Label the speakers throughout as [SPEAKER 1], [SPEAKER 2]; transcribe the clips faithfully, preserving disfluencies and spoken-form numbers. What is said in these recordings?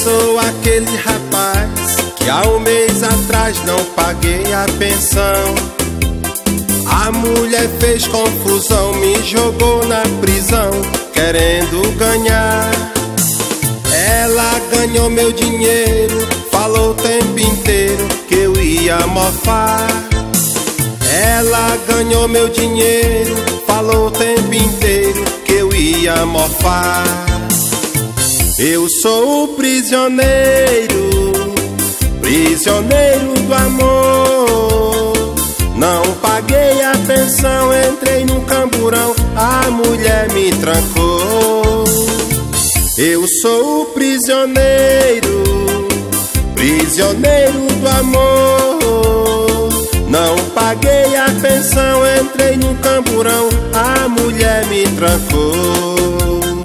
[SPEAKER 1] sou aquele rapaz que há um mês atrás não paguei a pensão. A mulher fez confusão, me jogou na prisão, querendo ganhar. Ela ganhou meu dinheiro, falou o tempo inteiro que eu ia mofar. Ela ganhou meu dinheiro, falou o tempo inteiro que eu ia mofar. Eu sou o prisioneiro, prisioneiro do amor. Não paguei a pensão, entrei no camburão, a mulher me trancou. Eu sou o prisioneiro, prisioneiro do amor. Não paguei a pensão, entrei no camburão, a mulher me trancou.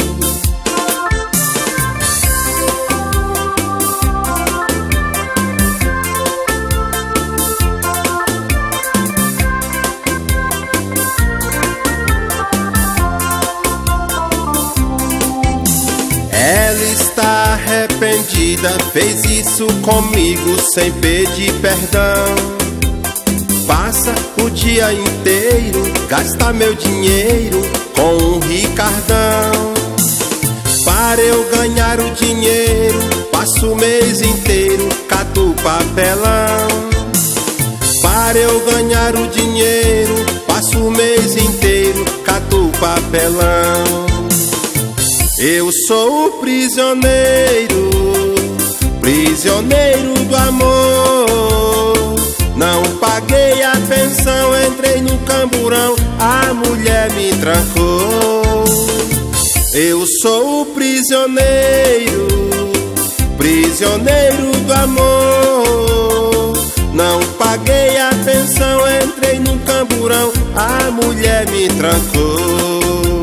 [SPEAKER 1] Ela está arrependida, fez isso comigo sem pedir perdão. Passa o dia inteiro, gasta meu dinheiro com um ricardão. Para eu ganhar o dinheiro, passo o mês inteiro, cato papelão. Para eu ganhar o dinheiro, passo o mês inteiro, cato papelão. Eu sou o prisioneiro, prisioneiro do amor. Não paguei a pensão, entrei no camburão, a mulher me trancou. Eu sou o prisioneiro, prisioneiro do amor. Não paguei a pensão, entrei no camburão, a mulher me trancou.